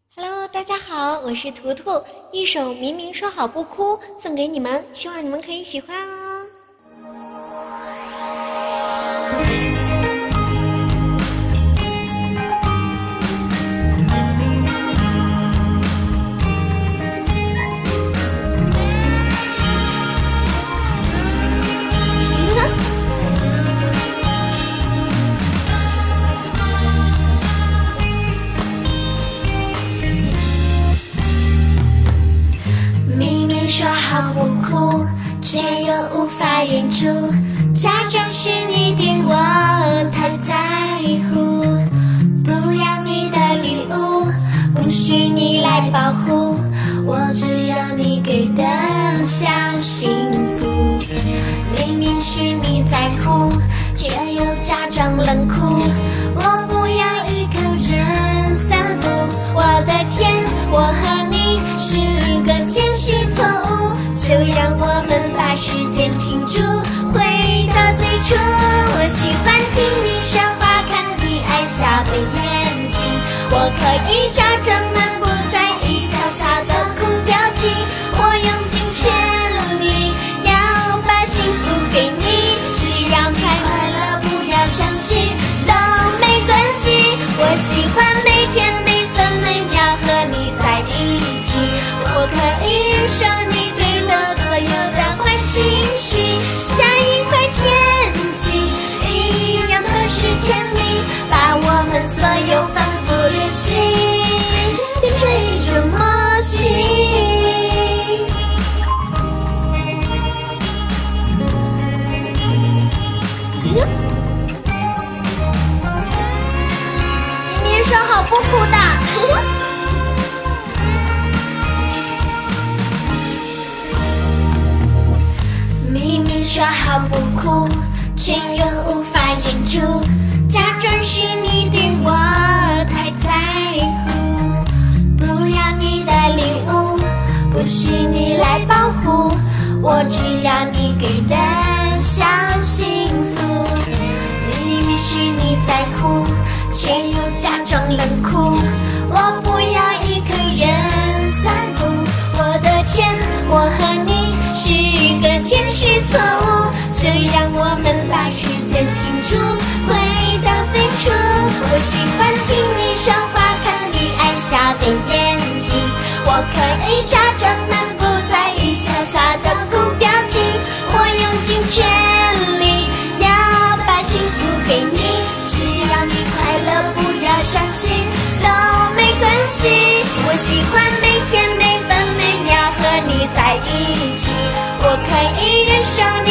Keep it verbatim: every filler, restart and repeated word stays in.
Hello， 大家好，我是图图，一首《明明说好不哭》送给你们，希望你们可以喜欢哦。 说好不哭，却又无法忍住，假装是你对我太在乎。不要你的礼物，不需你来保护，我只要你给的小幸福。明明是你在乎，却又假装冷酷，我不要一个人散步。我的天，我和你是一个前世错误，就让我们把时间停住，回到最初。我喜欢听你说话，看你爱笑的眼睛，我可以假装漫不在意，潇洒的哭表情，我用尽全力要把幸福给你，只要快乐不要生气都没关系。我喜欢每天每分每秒和你在一起，我可以忍受你对我所有的坏情绪。下一回天气一样都是甜蜜，把我们所有反复练习变成一种默契。明明说好不哭的明明说好不哭，却又无法忍住，假装是你对我太在乎。不要你的礼物，不需你来保护，我只要你给的小幸福。明明是你在乎，却又假装冷酷，我不要一个人散步。我的天，我和你是一个前世错误，就让我们把时间停住，回到最初。我喜欢听你说话，看你爱笑的眼睛，我可以假装漫不在意，潇洒的哭表情，我用尽全力要把幸福给你，只要你快乐不要伤心都没关系。我喜欢每天每分每秒和你在一起，我可以忍受你